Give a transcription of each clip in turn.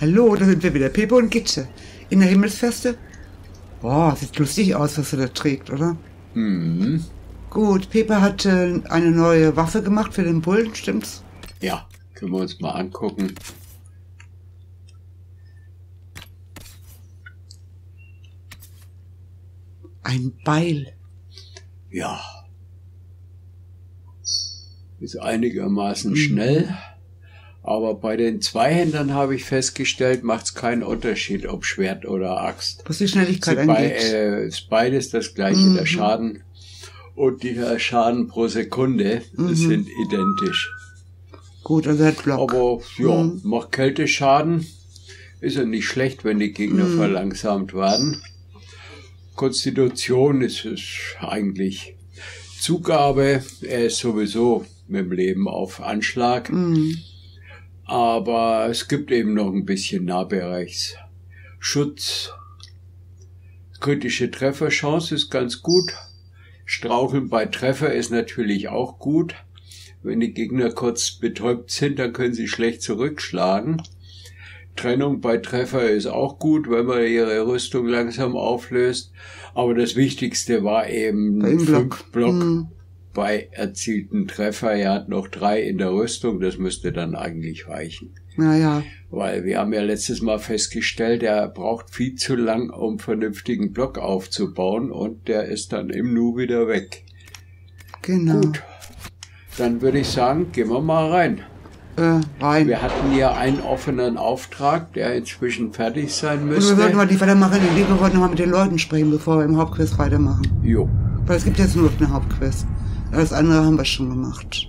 Hallo, da sind wir wieder. Pepe und Gitsche. In der Himmelsfeste? Boah, sieht lustig aus, was er da trägt, oder? Mhm. Gut, Pepe hat eine neue Waffe gemacht für den Bullen, stimmt's? Ja, können wir uns mal angucken. Ein Beil. Ja. Ist einigermaßen schnell. Aber bei den Zweihändern habe ich festgestellt, macht es keinen Unterschied, ob Schwert oder Axt. Was die Schnelligkeit angeht. Ist beides das gleiche, der Schaden und der Schaden pro Sekunde sind identisch. Gut, also er hat Block. Aber ja, macht Kälteschaden. Ist ja nicht schlecht, wenn die Gegner verlangsamt werden. Konstitution ist es eigentlich Zugabe. Er ist sowieso mit dem Leben auf Anschlag. Aber es gibt eben noch ein bisschen Nahbereichsschutz. Kritische Trefferchance ist ganz gut. Straucheln bei Treffer ist natürlich auch gut. Wenn die Gegner kurz betäubt sind, dann können sie schlecht zurückschlagen. Trennung bei Treffer ist auch gut, wenn man ihre Rüstung langsam auflöst. Aber das Wichtigste war eben 5 Block bei erzielten Treffer. Er hat noch 3 in der Rüstung, das müsste dann eigentlich reichen. Naja. Weil wir haben ja letztes Mal festgestellt, er braucht viel zu lang, um vernünftigen Block aufzubauen und der ist dann im Nu wieder weg. Genau. Gut, dann würde ich sagen, gehen wir mal rein. Rein. Wir hatten ja einen offenen Auftrag, der inzwischen fertig sein müsste. Und wir sollten mal nicht weitermachen, wir wollten noch mal mit den Leuten sprechen, bevor wir im Hauptquest weitermachen. Jo. Weil es gibt jetzt nur noch eine Hauptquest. Das andere haben wir schon gemacht.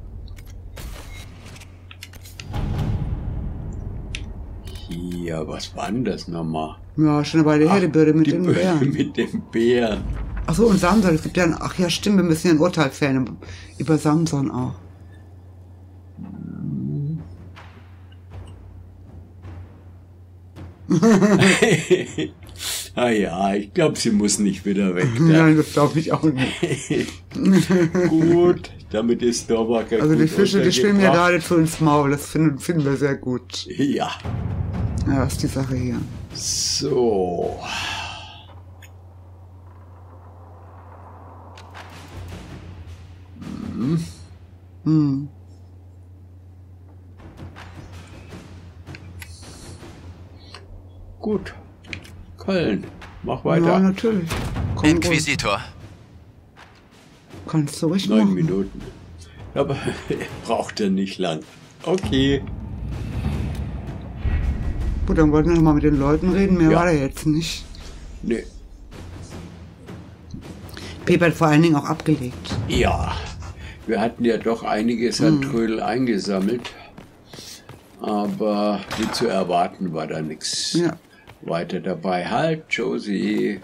Ja, was war denn das nochmal? Ja, schon bei der Herdebürde mit dem Bären. Mit dem Bären. Ach so, und Samson, es gibt ja ach ja, stimmt, wir müssen ja ein Urteil fällen über Samson auch. Ah ja, ich glaube, sie muss nicht wieder weg. Nein, das glaube ich auch nicht. Gut, damit ist Dorbacker also gut die Fische, die schwimmen ja untergebracht. geradezu ins Maul, das finden wir sehr gut. Ja. Ja, was ist die Sache hier? So. Gut. Köln. Mach weiter. Ja, natürlich. Komm, Inquisitor. ruhig. Kannst du ruhig 9 machen. Minuten. Aber braucht er nicht lang. Okay. Gut, dann wollten wir noch mal mit den Leuten reden, mehr Ja. war da jetzt nicht. Nee. Pepe hat vor allen Dingen auch abgelegt. Ja. Wir hatten ja doch einiges an Trödel eingesammelt. Aber wie zu erwarten war da nichts Ja. weiter dabei. Halt, Josie.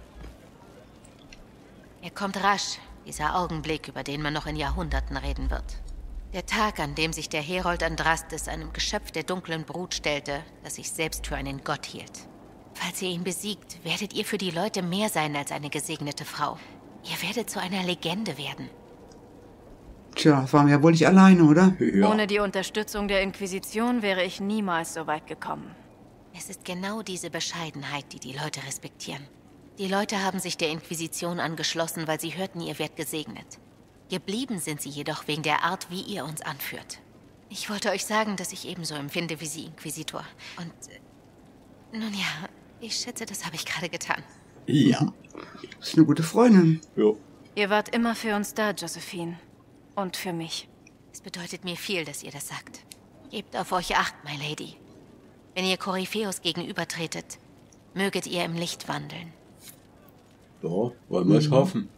Er kommt rasch, dieser Augenblick, über den man noch in Jahrhunderten reden wird. Der Tag, an dem sich der Herold Andrastes einem Geschöpf der dunklen Brut stellte, das sich selbst für einen Gott hielt. Falls ihr ihn besiegt, werdet ihr für die Leute mehr sein als eine gesegnete Frau. Ihr werdet zu einer Legende werden. Tja, das waren wir ja wohl nicht alleine, oder? Ja. Ohne die Unterstützung der Inquisition wäre ich niemals so weit gekommen. Es ist genau diese Bescheidenheit, die die Leute respektieren. Die Leute haben sich der Inquisition angeschlossen, weil sie hörten, ihr werdet gesegnet. Geblieben sind sie jedoch wegen der Art, wie ihr uns anführt. Ich wollte euch sagen, dass ich ebenso empfinde wie Sie, Inquisitor. Und, nun ja, ich schätze, das habe ich gerade getan. Ja. Das ist eine gute Freundin. Jo. Ihr wart immer für uns da, Josephine. Und für mich. Es bedeutet mir viel, dass ihr das sagt. Gebt auf euch Acht, my Lady. Wenn ihr Koryphäus gegenübertretet, möget ihr im Licht wandeln. Ja, wollen wir es hoffen.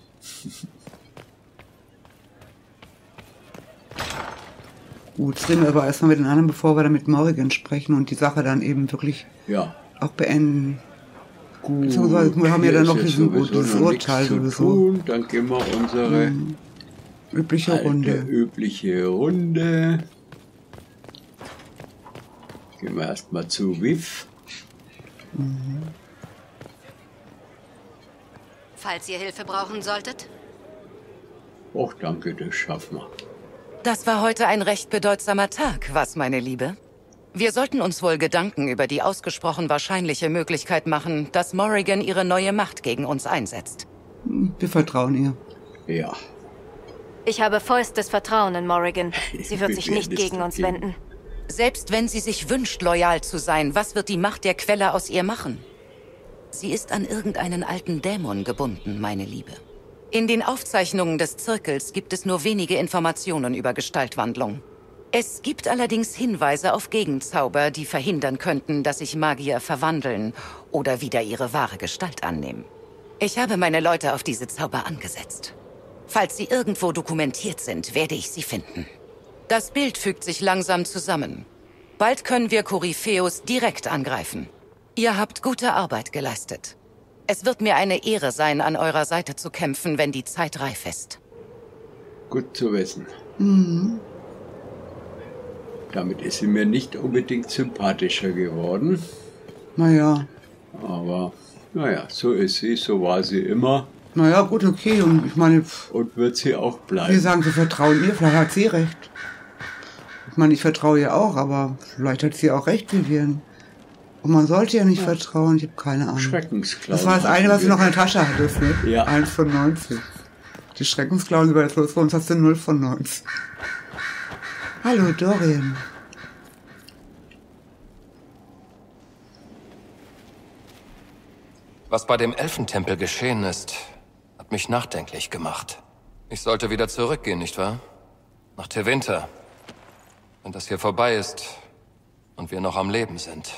Gut, jetzt reden wir aber erstmal mit den anderen, bevor wir dann mit Morrigan sprechen und die Sache dann eben wirklich Ja. auch beenden. Gut. Beziehungsweise wir haben ja Hier dann noch ist jetzt dieses sowieso noch nichts Urteil zu sowieso. tun. Dann gehen wir unsere Übliche alte, Runde. übliche Runde. Gehen wir erstmal zu Viv. Falls ihr Hilfe brauchen solltet. Och, danke, das schaffen wir. Das war heute ein recht bedeutsamer Tag, was, meine Liebe? Wir sollten uns wohl Gedanken über die ausgesprochen wahrscheinliche Möglichkeit machen, dass Morrigan ihre neue Macht gegen uns einsetzt. Wir vertrauen ihr. Ja. Ich habe vollstes Vertrauen in Morrigan. Sie wird sich nicht gegen uns wenden. Selbst wenn sie sich wünscht, loyal zu sein, was wird die Macht der Quelle aus ihr machen? Sie ist an irgendeinen alten Dämon gebunden, meine Liebe. In den Aufzeichnungen des Zirkels gibt es nur wenige Informationen über Gestaltwandlung. Es gibt allerdings Hinweise auf Gegenzauber, die verhindern könnten, dass sich Magier verwandeln oder wieder ihre wahre Gestalt annehmen. Ich habe meine Leute auf diese Zauber angesetzt. Falls sie irgendwo dokumentiert sind, werde ich sie finden. Das Bild fügt sich langsam zusammen. Bald können wir Koryphäus direkt angreifen. Ihr habt gute Arbeit geleistet. Es wird mir eine Ehre sein, an eurer Seite zu kämpfen, wenn die Zeit reif ist. Gut zu wissen. Mhm. Damit ist sie mir nicht unbedingt sympathischer geworden. Naja. Aber, naja, so ist sie, so war sie immer. Naja, gut, okay. Und ich meine, Und wird sie auch bleiben. wir sagen, wir vertrauen ihr, vielleicht hat sie recht. Ich meine, ich vertraue ihr auch, aber vielleicht hat sie auch recht, Vivian. Und man sollte ja nicht vertrauen, ich habe keine Ahnung. Schreckensklauen. Das war das eine, was du noch in der Tasche hattest, ne? Ja. 1 von 90. Die Schreckensklauen über das Los für uns hast du 0 von 90. Hallo, Dorian. Was bei dem Elfentempel geschehen ist, hat mich nachdenklich gemacht. Ich sollte wieder zurückgehen, nicht wahr? Nach Tevinter. Wenn das hier vorbei ist und wir noch am Leben sind.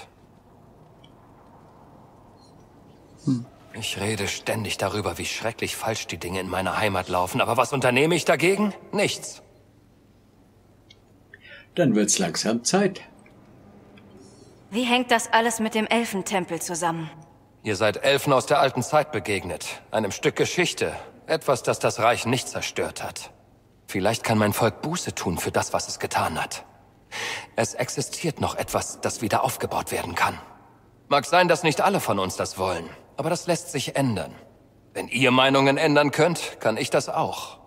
Ich rede ständig darüber, wie schrecklich falsch die Dinge in meiner Heimat laufen. Aber was unternehme ich dagegen? Nichts. Dann wird's langsam Zeit. Wie hängt das alles mit dem Elfentempel zusammen? Ihr seid Elfen aus der alten Zeit begegnet. Einem Stück Geschichte. Etwas, das das Reich nicht zerstört hat. Vielleicht kann mein Volk Buße tun für das, was es getan hat. Es existiert noch etwas, das wieder aufgebaut werden kann. Mag sein, dass nicht alle von uns das wollen, aber das lässt sich ändern. Wenn ihr Meinungen ändern könnt, kann ich das auch.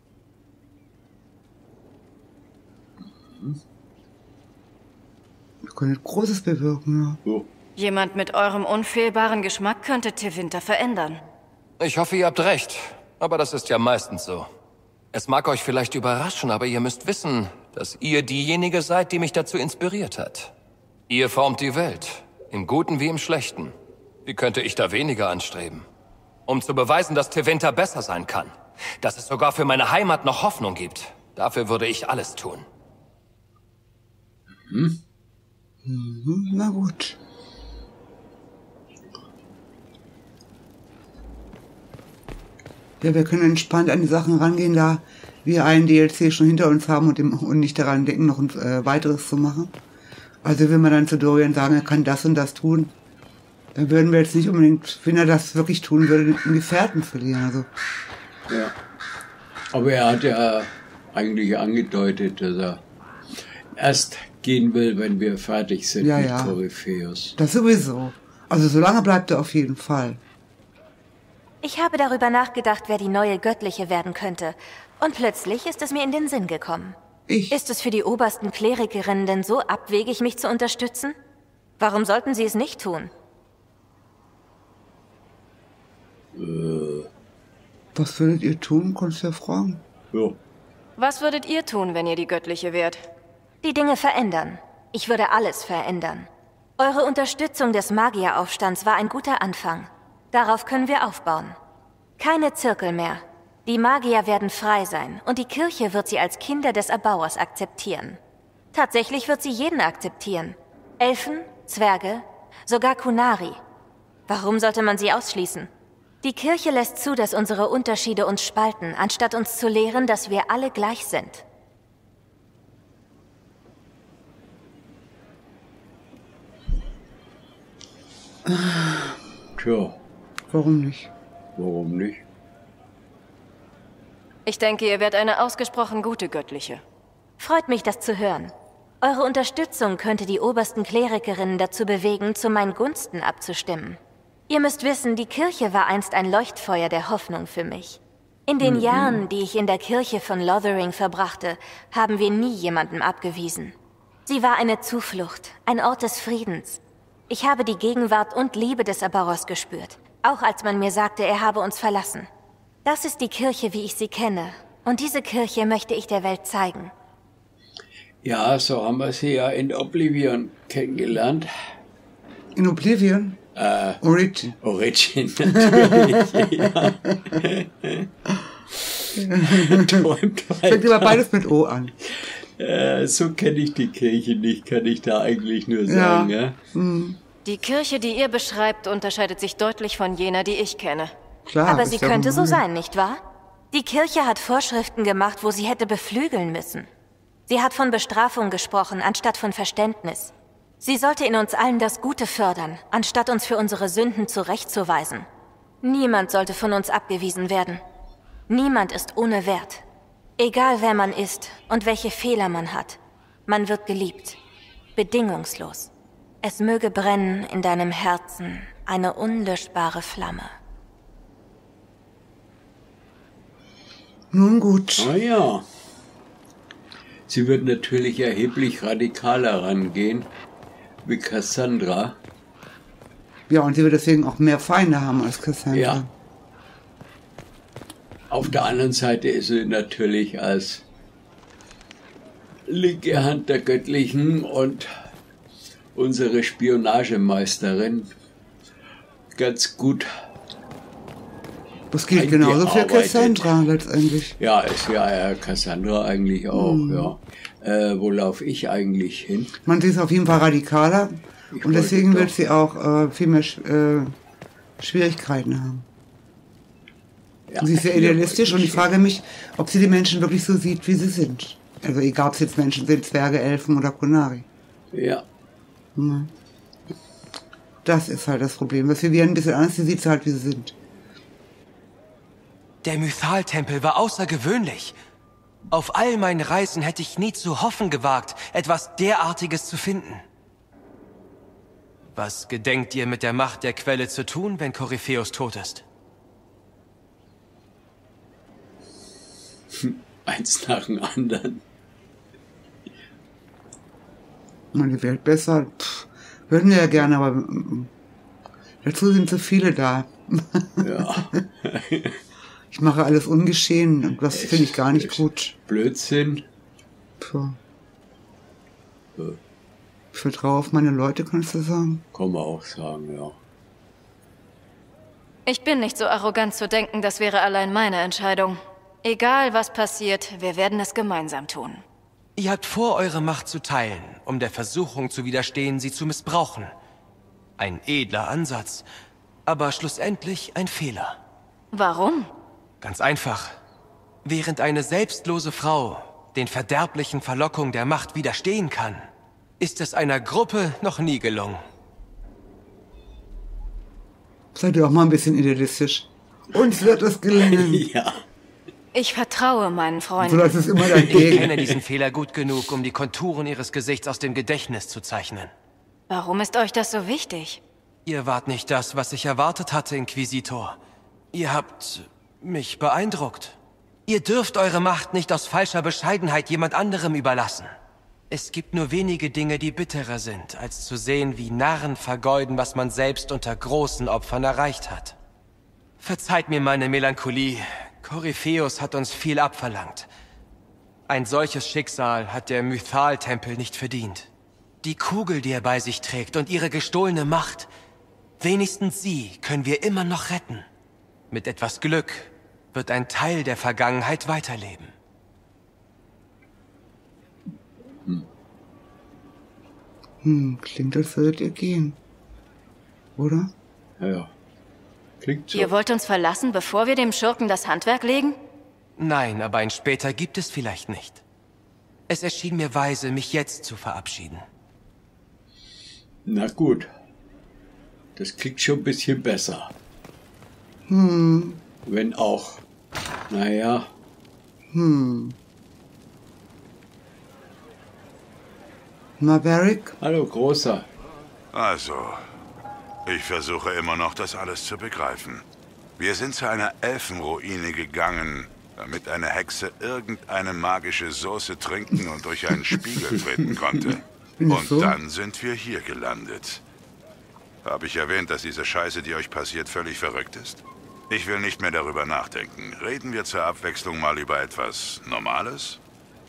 Wir können Großes bewirken, ja. So. Jemand mit eurem unfehlbaren Geschmack könnte Tevinter verändern. Ich hoffe, ihr habt recht, aber das ist ja meistens so. Es mag euch vielleicht überraschen, aber ihr müsst wissen, dass ihr diejenige seid, die mich dazu inspiriert hat. Ihr formt die Welt, im Guten wie im Schlechten. Wie könnte ich da weniger anstreben? Um zu beweisen, dass Tevinter besser sein kann. Dass es sogar für meine Heimat noch Hoffnung gibt. Dafür würde ich alles tun. Na gut. Ja, wir können entspannt an die Sachen rangehen, da wir einen DLC schon hinter uns haben und nicht daran denken, noch ein weiteres zu machen. Also wenn wir dann zu Dorian sagen, er kann das und das tun, dann würden wir jetzt nicht unbedingt, wenn er das wirklich tun würde, einen Gefährten verlieren. Also Ja. Aber er hat ja eigentlich angedeutet, dass er erst gehen will, wenn wir fertig sind Ja, mit ja. Koryphäus. das sowieso. Also solange bleibt er auf jeden Fall. Ich habe darüber nachgedacht, wer die neue Göttliche werden könnte. Und plötzlich ist es mir in den Sinn gekommen. Ist es für die obersten Klerikerinnen denn so abwegig, mich zu unterstützen? Warum sollten sie es nicht tun? Was würdet ihr tun, kannst du ja fragen. Ja. Was würdet ihr tun, wenn ihr die Göttliche wärt? Die Dinge verändern. Ich würde alles verändern. Eure Unterstützung des Magieraufstands war ein guter Anfang. Darauf können wir aufbauen. Keine Zirkel mehr. Die Magier werden frei sein und die Kirche wird sie als Kinder des Erbauers akzeptieren. Tatsächlich wird sie jeden akzeptieren. Elfen, Zwerge, sogar Kunari. Warum sollte man sie ausschließen? Die Kirche lässt zu, dass unsere Unterschiede uns spalten, anstatt uns zu lehren, dass wir alle gleich sind. Tja, Warum nicht? warum nicht? Ich denke, ihr werdet eine ausgesprochen gute Göttliche. Freut mich, das zu hören. Eure Unterstützung könnte die obersten Klerikerinnen dazu bewegen, zu meinen Gunsten abzustimmen. Ihr müsst wissen, die Kirche war einst ein Leuchtfeuer der Hoffnung für mich. In den Jahren, die ich in der Kirche von Lothering verbrachte, haben wir nie jemandem abgewiesen. Sie war eine Zuflucht, ein Ort des Friedens. Ich habe die Gegenwart und Liebe des Abaros gespürt, auch als man mir sagte, er habe uns verlassen. Das ist die Kirche, wie ich sie kenne. Und diese Kirche möchte ich der Welt zeigen. Ja, so haben wir sie ja in Oblivion kennengelernt. In Oblivion? Origin. Origin, natürlich, ja. Fängt immer beides mit O an. So kenne ich die Kirche nicht, kann ich da eigentlich nur sagen. Ja. Die Kirche, die ihr beschreibt, unterscheidet sich deutlich von jener, die ich kenne. Klar, Aber ist sie ja könnte so normal. sein, nicht wahr? Die Kirche hat Vorschriften gemacht, wo sie hätte beflügeln müssen. Sie hat von Bestrafung gesprochen, anstatt von Verständnis. Sie sollte in uns allen das Gute fördern, anstatt uns für unsere Sünden zurechtzuweisen. Niemand sollte von uns abgewiesen werden. Niemand ist ohne Wert. Egal wer man ist und welche Fehler man hat, man wird geliebt. Bedingungslos. Es möge brennen in deinem Herzen eine unlöschbare Flamme. Nun gut. Ah ja. Sie wird natürlich erheblich radikaler rangehen, wie Cassandra. Ja, und sie wird deswegen auch mehr Feinde haben als Cassandra. Ja. Auf der anderen Seite ist sie natürlich als linke Hand der Göttlichen und unsere Spionagemeisterin ganz gut. Das gilt genauso für eingearbeitet. Cassandra letztendlich. Ja, ist ja Cassandra eigentlich auch, ja. Wo laufe ich eigentlich hin? Man sieht es auf jeden Fall radikaler Ich und deswegen wollte wird sie auch viel mehr Schwierigkeiten haben. Ja, Sie ist sehr idealistisch und ich frage mich, ob sie die Menschen wirklich so sieht, wie sie sind. Also egal, ob es jetzt Menschen sind, Zwerge, Elfen oder Kunari. Ja, Das ist halt das Problem. Was wir ein bisschen anders, sie sieht sie halt, wie sie sind. Der Mythal-Tempel war außergewöhnlich. Auf all meinen Reisen hätte ich nie zu hoffen gewagt, etwas derartiges zu finden. Was gedenkt ihr mit der Macht der Quelle zu tun, wenn Korypheus tot ist? eins nach dem anderen. Die Welt besser, würden wir ja gerne, aber dazu sind so viele da. Ja. Ich mache alles ungeschehen und das finde ich gar nicht gut. Blödsinn. Puh. Ich vertraue auf meine Leute, kannst du sagen? Kann man auch sagen, ja. Ich bin nicht so arrogant zu denken, das wäre allein meine Entscheidung. Egal was passiert, wir werden es gemeinsam tun. Ihr habt vor, eure Macht zu teilen, um der Versuchung zu widerstehen, sie zu missbrauchen. Ein edler Ansatz, aber schlussendlich ein Fehler. Warum? Ganz einfach. Während eine selbstlose Frau den verderblichen Verlockungen der Macht widerstehen kann, ist es einer Gruppe noch nie gelungen. Seid ihr auch mal ein bisschen idealistisch. Uns wird es gelingen. Ja. Ich vertraue meinen So Freunden. das ist immer Ich dagegen. kenne diesen Fehler gut genug, um die Konturen ihres Gesichts aus dem Gedächtnis zu zeichnen. Warum ist euch das so wichtig? Ihr wart nicht das, was ich erwartet hatte, Inquisitor. Ihr habt mich beeindruckt. Ihr dürft eure Macht nicht aus falscher Bescheidenheit jemand anderem überlassen. Es gibt nur wenige Dinge, die bitterer sind, als zu sehen, wie Narren vergeuden, was man selbst unter großen Opfern erreicht hat. Verzeiht mir meine Melancholie. Korypheus hat uns viel abverlangt. Ein solches Schicksal hat der Mythal-Tempel nicht verdient. Die Kugel, die er bei sich trägt und ihre gestohlene Macht, wenigstens sie können wir immer noch retten. Mit etwas Glück wird ein Teil der Vergangenheit weiterleben. Klingt, als würdet ihr gehen. Oder? Ja. Klingt so. Ihr wollt uns verlassen, bevor wir dem Schurken das Handwerk legen? Nein, aber ein später gibt es vielleicht nicht. Es erschien mir weise, mich jetzt zu verabschieden. Na gut. Das klingt schon ein bisschen besser. Wenn auch. Naja. Maverick? Hallo, Großer. Also, ich versuche immer noch, das alles zu begreifen. Wir sind zu einer Elfenruine gegangen, damit eine Hexe irgendeine magische Soße trinken und durch einen Spiegel treten konnte. Bin ich Und so? dann sind wir hier gelandet. Habe ich erwähnt, dass diese Scheiße, die euch passiert, völlig verrückt ist? Ich will nicht mehr darüber nachdenken. Reden wir zur Abwechslung mal über etwas Normales?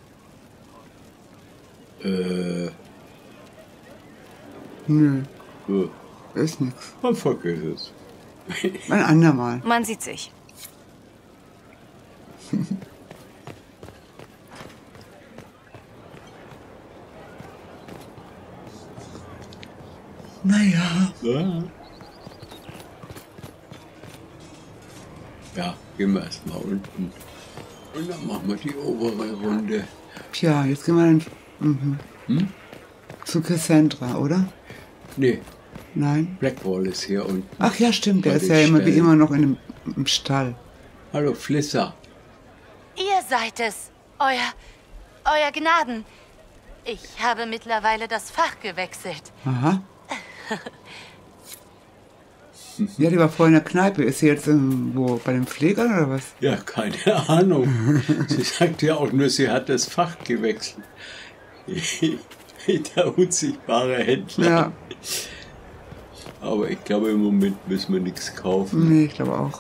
Nö, So, ist nix. man vergiss es. Ein andermal. Man sieht sich. Naja. Ja. Ja, gehen wir erstmal unten. Und dann machen wir die obere Runde. Tja, jetzt gehen wir dann zu Cassandra, oder? Nee, Nein? Blackwall ist hier unten. Ach ja, stimmt, der Bei ist den ja immer wie Ställen. immer noch im Stall. Hallo Flisser. Ihr seid es, euer Gnaden. Ich habe mittlerweile das Fach gewechselt. Aha. Ja, die war vorhin in der Kneipe. Ist sie jetzt wo bei den Pflegern oder was? Ja, keine Ahnung. Sie sagt ja auch nur, sie hat das Fach gewechselt. Der unsichtbare Händler. Ja. Aber ich glaube, im Moment müssen wir nichts kaufen. Nee, ich glaube auch.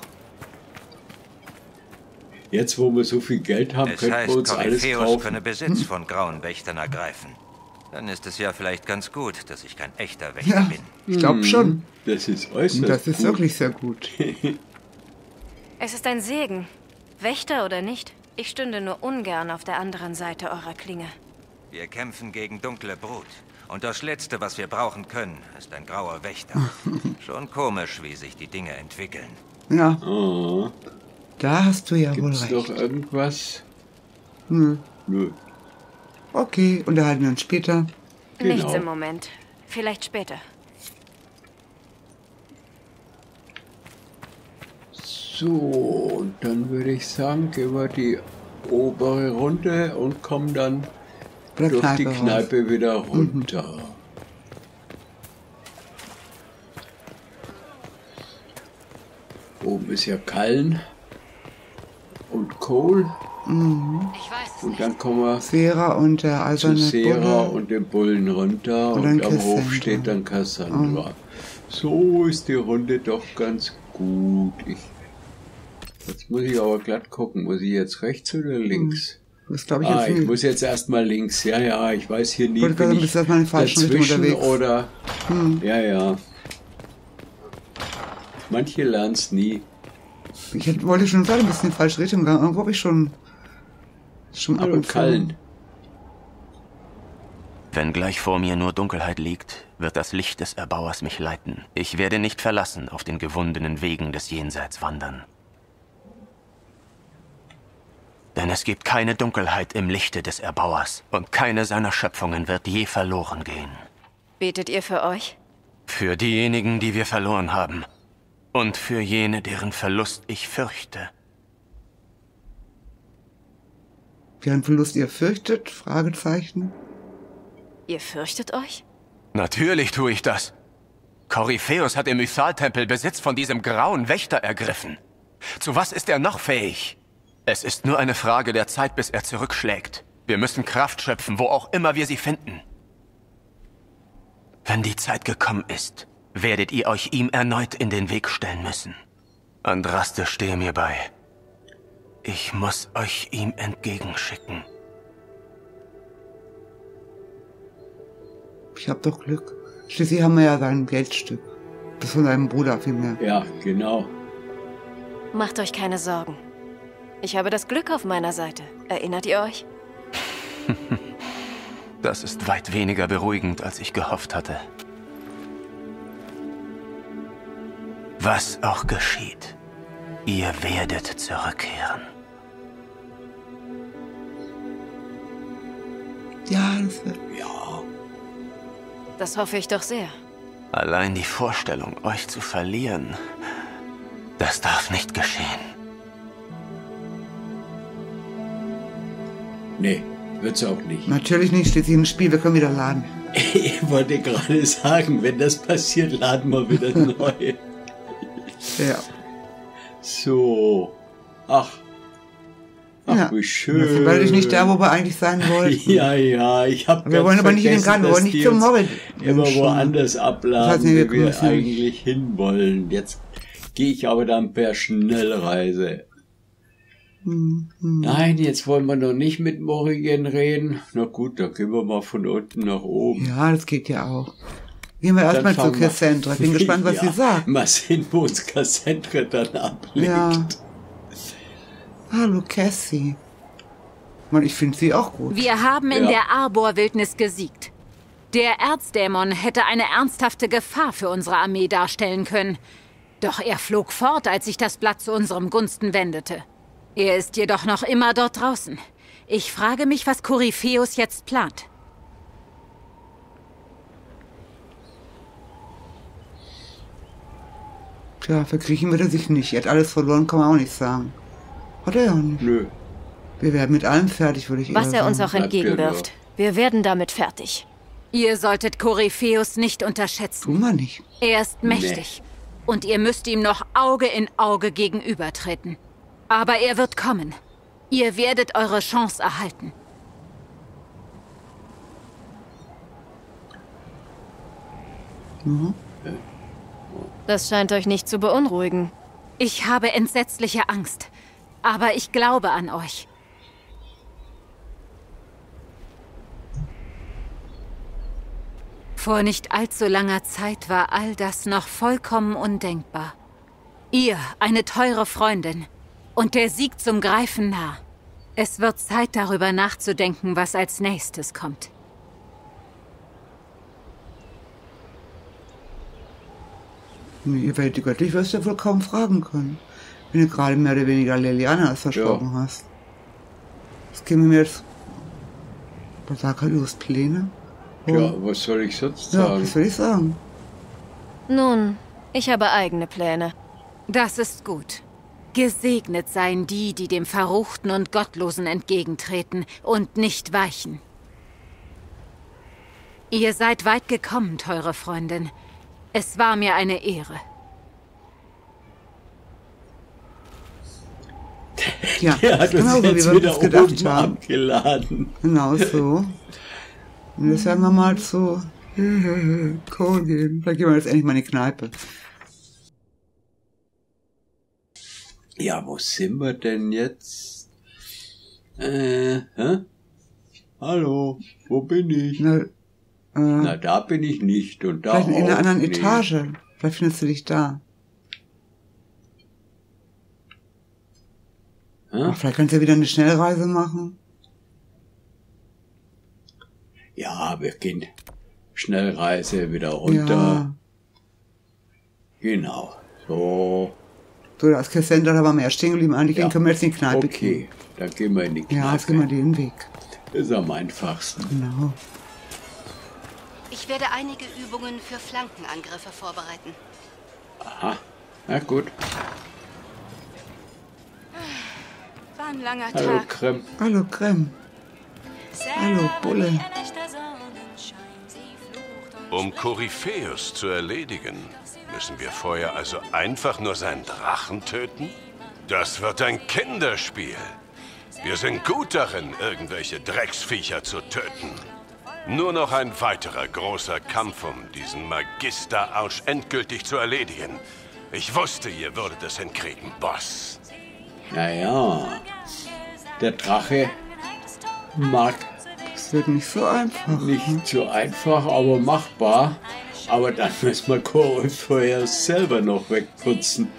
Jetzt, wo wir so viel Geld haben, Es könnten heißt, wir uns alles Koryphäus kaufen. könne Besitz von grauen Wächtern ergreifen. Dann ist es ja vielleicht ganz gut, dass ich kein echter Wächter Ja, bin. ich glaube schon. Das ist äußerst Und das ist gut. wirklich sehr gut. Es ist ein Segen. Wächter oder nicht, ich stünde nur ungern auf der anderen Seite eurer Klinge. Wir kämpfen gegen dunkle Brut. Und das Letzte, was wir brauchen können, ist ein grauer Wächter. Schon komisch, wie sich die Dinge entwickeln. Ja, Oh, da hast du ja wohl gibt's noch recht. irgendwas? Nö. Nö. Okay, unterhalten wir uns später. Genau. Nichts im Moment. Vielleicht später. So, und dann würde ich sagen, gehen wir die obere Runde und kommen dann Bei der durch die Kneipe raus. Kneipe wieder runter. Oben ist ja Kallen und Kohl. Ich weiß es Und nicht. dann kommen wir Sera und der zu eiserne Sera Bulle. und dem Bullen runter Und und dann am Hof Cassandra. steht dann Cassandra. So ist die Runde doch ganz gut. Jetzt muss ich aber glatt gucken, muss ich jetzt rechts oder links? Das glaube ich jetzt Ich nicht. muss jetzt erstmal links. Ja, ich weiß hier nie, Wollte gerade bin sagen, ich bist du erstmal in der falschen Richtung dazwischen unterwegs. oder... Ja. Manche lernen es nie. Wollte schon sagen, ein bisschen in die falsche Richtung gegangen. Irgendwo habe ich schon ab Hallo und zu. Kallen. Wenn gleich vor mir nur Dunkelheit liegt, wird das Licht des Erbauers mich leiten. Ich werde nicht verlassen auf den gewundenen Wegen des Jenseits wandern. Denn es gibt keine Dunkelheit im Lichte des Erbauers und keine seiner Schöpfungen wird je verloren gehen. Betet ihr für euch? Für diejenigen, die wir verloren haben und für jene, deren Verlust ich fürchte. Deren Verlust ihr fürchtet? Fragezeichen. Ihr fürchtet euch? Natürlich tue ich das. Koryphäus hat im Mythal-Tempel Besitz von diesem grauen Wächter ergriffen. Zu was ist er noch fähig? Es ist nur eine Frage der Zeit, bis er zurückschlägt. Wir müssen Kraft schöpfen, wo auch immer wir sie finden. Wenn die Zeit gekommen ist, werdet ihr euch ihm erneut in den Weg stellen müssen. Andraste, stehe mir bei. Ich muss euch ihm entgegenschicken. Ich hab doch Glück. Schließlich haben wir ja sein Geldstück. Das von seinem Bruder vielmehr. Ja, genau. Macht euch keine Sorgen. Ich habe das Glück auf meiner Seite. Erinnert ihr euch? Das ist weit weniger beruhigend, als ich gehofft hatte. Was auch geschieht, ihr werdet zurückkehren. Ja, das wird. Ja. Das hoffe ich doch sehr. Allein die Vorstellung, euch zu verlieren, das darf nicht geschehen. Nee, wird's auch nicht. Natürlich nicht, steht sie im Spiel, wir können wieder laden. Ich wollte gerade sagen, wenn das passiert, laden wir wieder neu. Ja. So. Ach. Ach, wie schön. Das sind wir nicht da, wo wir eigentlich sein wollten. Ja, ich habe Wir wollen aber nicht in den Garten, wir wollen nicht zum Mobbing. Immer woanders abladen, nicht, wo wir eigentlich hinwollen. Jetzt gehe ich aber dann per Schnellreise. Nein, jetzt wollen wir noch nicht mit Morrigan reden. Na gut, dann gehen wir mal von unten nach oben. Ja, das geht ja auch. Gehen wir erstmal zu Cassandra. Ich bin gespannt, was sie sagt. Mal sehen, wo uns Cassandra dann ablegt. Ja. Hallo, Cassie. Und ich finde sie auch gut. Wir haben in der Arbor-Wildnis gesiegt. Der Erzdämon hätte eine ernsthafte Gefahr für unsere Armee darstellen können. Doch er flog fort, als sich das Blatt zu unserem Gunsten wendete. Er ist jedoch noch immer dort draußen. Ich frage mich, was Korypheus jetzt plant. Tja, verkriechen wird er sich nicht. Er hat alles verloren, kann man auch nicht sagen. Hat er ja nicht. Nö. Wir werden mit allem fertig, würde ich Was eher er sagen. uns auch entgegenwirft. Wir werden damit fertig. Ihr solltet Korypheus nicht unterschätzen. Tun wir nicht. Er ist mächtig. Und ihr müsst ihm noch Auge in Auge gegenübertreten. Aber er wird kommen. Ihr werdet eure Chance erhalten. Das scheint euch nicht zu beunruhigen. Ich habe entsetzliche Angst. Aber ich glaube an euch. Vor nicht allzu langer Zeit war all das noch vollkommen undenkbar. Ihr, eine teure Freundin. Und der Sieg zum Greifen nah. Es wird Zeit, darüber nachzudenken, was als nächstes kommt. Ihr werdet die göttlich wirst du wohl kaum fragen können. Wenn du gerade mehr oder weniger Leliana als versprochen hast. Das käme mir jetzt... Basakalios Pläne? Ja, was soll ich sonst Ja, sagen? was soll ich sagen? Nun, ich habe eigene Pläne. Das ist gut. Gesegnet seien die, die dem Verruchten und Gottlosen entgegentreten und nicht weichen. Ihr seid weit gekommen, teure Freundin. Es war mir eine Ehre. Ja, Der hat genau uns so, wie jetzt wir wieder uns gedacht oben haben. abgeladen. Genau so. Und jetzt werden wir mal zu Kohl gehen. Vielleicht gehen wir jetzt endlich mal in die Kneipe. Ja, wo sind wir denn jetzt? Hä? Hallo, wo bin ich? Na, da bin ich nicht und da vielleicht in einer auch anderen nicht. Etage. Vielleicht findest du dich da. Ach, vielleicht kannst du ja wieder eine Schnellreise machen. Ja, wir gehen Schnellreise wieder runter. Ja. Genau, so. So, da ist Cassandra, da waren wir ja stehen geblieben. Eigentlich können wir jetzt in die Kneipe gehen. Okay, dann gehen wir in die Kneipe. Ja, jetzt gehen wir den Weg. Das ist am einfachsten. Genau. Ich werde einige Übungen für Flankenangriffe vorbereiten. Aha, na gut. War ein langer Hallo, Tag. Krem. Hallo, Krem. Hallo, Bulle. Um Korypheus zu erledigen, müssen wir vorher also einfach nur seinen Drachen töten? Das wird ein Kinderspiel. Wir sind gut darin, irgendwelche Drecksviecher zu töten. Nur noch ein weiterer großer Kampf, um diesen Magister-Arsch endgültig zu erledigen. Ich wusste, ihr würdet es hinkriegen, Boss. Naja, der Drache mag Das wird nicht so einfach. nicht so einfach, aber machbar. Aber dann müssen wir Korypheus selber noch wegputzen.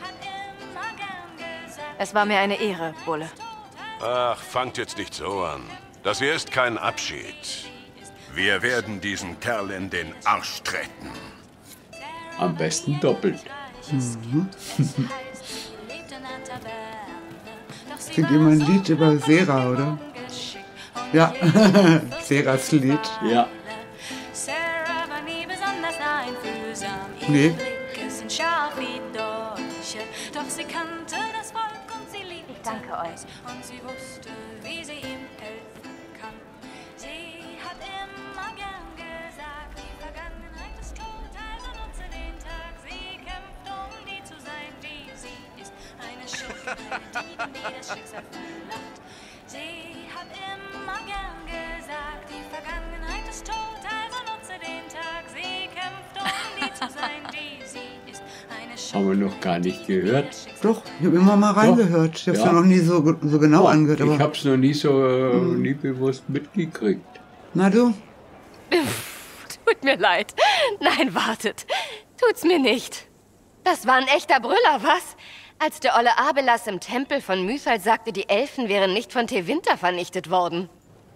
Es war mir eine Ehre, Bulle. Ach, fangt jetzt nicht so an. Das hier ist kein Abschied. Wir werden diesen Kerl in den Arsch treten. Am besten doppelt. Klingt immer ein Lied über Sera, oder? Ja, Seras Lied. Ja. Nee. Ich danke euch. Und sie wusste, wie sie ihm helfen kann. Sie hat immer gern gesagt, die Vergangenheit ist tot, also nutze den Tag. Sie kämpft, um die zu sein, wie sie ist. Eine Schurke, eine Diebin, die das Schicksal verlacht. Sie hat immer gern gesagt, die Vergangenheit ist tot, also nutze den Tag. Sie kämpft, um die zu sein, die sie ist. Eine Haben wir noch gar nicht gehört. Doch, ich habe immer mal reingehört. Ich habe es ja noch nie so genau angehört. Ich habe es noch nie so nie bewusst mitgekriegt. Na du? Tut mir leid. Nein, wartet. Tut's mir nicht. Das war ein echter Brüller, was? Als der olle Abelas im Tempel von Mythal sagte, die Elfen wären nicht von Tewinter vernichtet worden.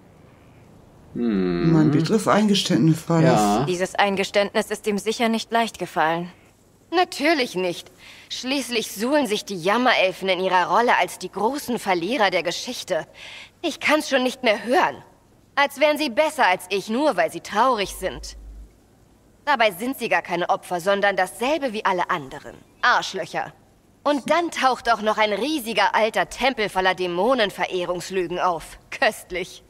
Mein bitteres Eingeständnis war das. Dieses Eingeständnis ist ihm sicher nicht leicht gefallen. Natürlich nicht. Schließlich suhlen sich die Jammerelfen in ihrer Rolle als die großen Verlierer der Geschichte. Ich kann's schon nicht mehr hören. Als wären sie besser als ich, nur weil sie traurig sind. Dabei sind sie gar keine Opfer, sondern dasselbe wie alle anderen. Arschlöcher. Und dann taucht auch noch ein riesiger alter Tempel voller Dämonenverehrungslügen auf. Köstlich.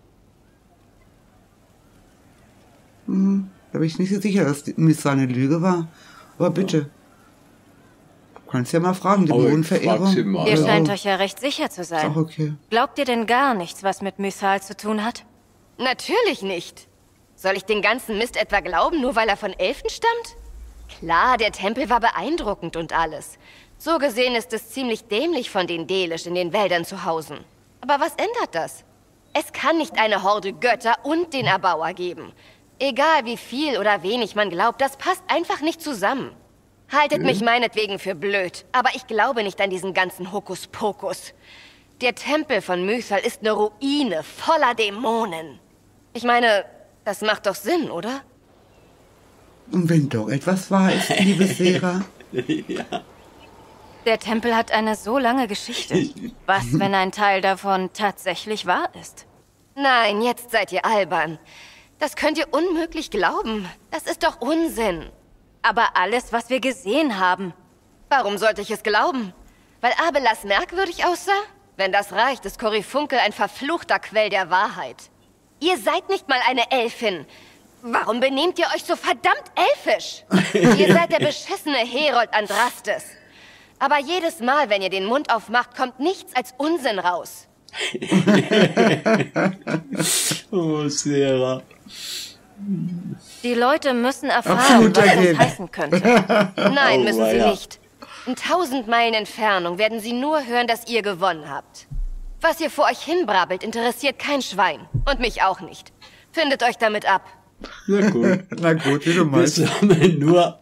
Da bin ich nicht so sicher, dass Mythal eine Lüge war. Aber bitte. Du kannst ja mal fragen, Dämonenverehrung. Ihr scheint euch ja recht sicher zu sein. Ist auch okay. Glaubt ihr denn gar nichts, was mit Mythal zu tun hat? Natürlich nicht. Soll ich den ganzen Mist etwa glauben, nur weil er von Elfen stammt? Klar, der Tempel war beeindruckend und alles. So gesehen ist es ziemlich dämlich von den Delish in den Wäldern zu hausen. Aber was ändert das? Es kann nicht eine Horde Götter und den Erbauer geben. Egal wie viel oder wenig man glaubt, das passt einfach nicht zusammen. Haltet mich meinetwegen für blöd, aber ich glaube nicht an diesen ganzen Hokuspokus. Der Tempel von Mythal ist eine Ruine voller Dämonen. Ich meine, das macht doch Sinn, oder? Und wenn doch etwas wahr ist, liebe Sera? Der Tempel hat eine so lange Geschichte. Was, wenn ein Teil davon tatsächlich wahr ist? Nein, jetzt seid ihr albern. Das könnt ihr unmöglich glauben. Das ist doch Unsinn. Aber alles, was wir gesehen haben. Warum sollte ich es glauben? Weil Abelas merkwürdig aussah? Wenn das reicht, ist Coryfunkel ein verfluchter Quell der Wahrheit. Ihr seid nicht mal eine Elfin. Warum benehmt ihr euch so verdammt elfisch? Ihr seid der beschissene Herold Andrastes. Aber jedes Mal, wenn ihr den Mund aufmacht, kommt nichts als Unsinn raus. Oh, Sera. Die Leute müssen erfahren, was das heißen könnte. Nein, müssen sie nicht. In 1000 Meilen Entfernung werden sie nur hören, dass ihr gewonnen habt. Was ihr vor euch hinbrabbelt, interessiert kein Schwein. Und mich auch nicht. Findet euch damit ab. Na gut. Na gut, wie du meinst. Wir sammeln nur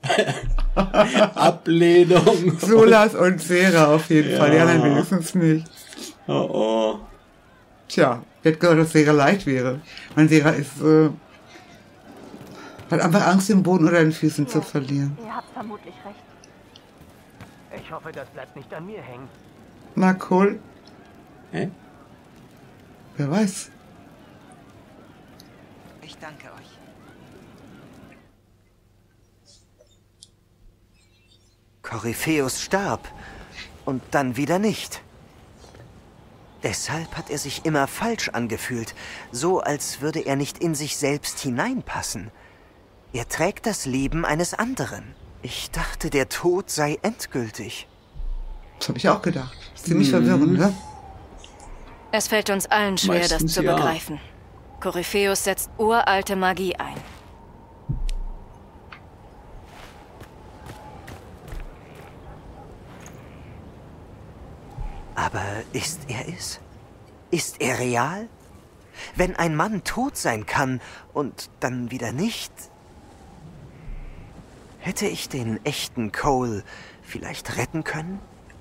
Ablehnung. Solas und Sera auf jeden Fall. Ja, nein, wenigstens nicht. Oh. Tja, ich hätte gedacht, dass Sera leicht wäre. Mein Sera ist, hat einfach Angst, den Boden unter den Füßen zu verlieren. Ihr habt vermutlich recht. Ich hoffe, das bleibt nicht an mir hängen. Na cool. Hä? Wer weiß. Ich danke euch. Corypheus starb und dann wieder nicht. Deshalb hat er sich immer falsch angefühlt, so als würde er nicht in sich selbst hineinpassen. Er trägt das Leben eines anderen. Ich dachte, der Tod sei endgültig. Das habe ich auch gedacht. Ziemlich verwirrend, ne? Es fällt uns allen schwer, das zu begreifen. Corypheus setzt uralte Magie ein. Aber ist er es? Ist er real? Wenn ein Mann tot sein kann und dann wieder nicht... Hätte ich den echten Cole vielleicht retten können?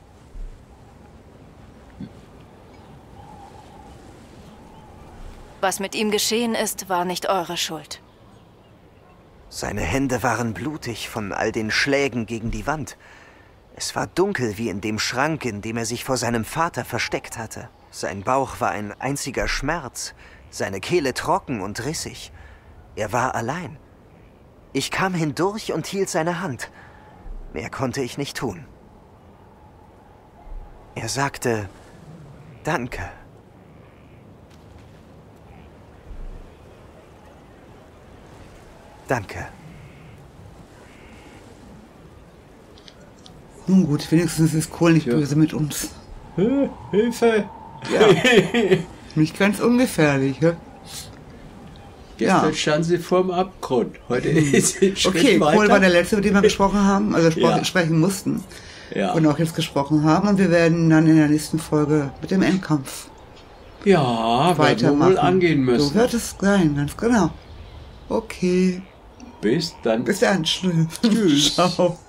Was mit ihm geschehen ist, war nicht eure Schuld. Seine Hände waren blutig von all den Schlägen gegen die Wand. Es war dunkel wie in dem Schrank, in dem er sich vor seinem Vater versteckt hatte. Sein Bauch war ein einziger Schmerz, seine Kehle trocken und rissig. Er war allein. Ich kam hindurch und hielt seine Hand. Mehr konnte ich nicht tun. Er sagte, danke. Danke. Nun gut, wenigstens ist Kohl nicht böse mit uns. Hilfe! Ja. Nicht ganz ungefährlich, ja? Gestern stand sie vorm Abgrund. Heute ist sie schon okay, weiter. Kohl war der letzte, mit dem wir gesprochen haben, also Ja. sprechen mussten. Ja. Und auch jetzt gesprochen haben. Und wir werden dann in der nächsten Folge mit dem Endkampf Ja, werden wir wohl angehen müssen. So wird es sein, ganz genau. Okay. Bis dann. Bis dann. Tschüss. Ciao.